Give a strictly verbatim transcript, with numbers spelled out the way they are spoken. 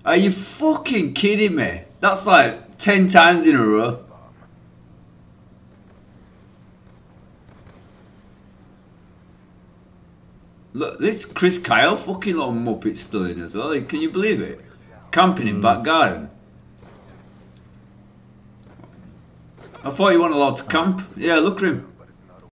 Are you fucking kidding me? That's like ten times in a row. Look, this Chris Kyle fucking little muppet still in as well. Like, can you believe it? Camping in Mm. back garden. I thought you weren't allowed to camp. Yeah, look at him.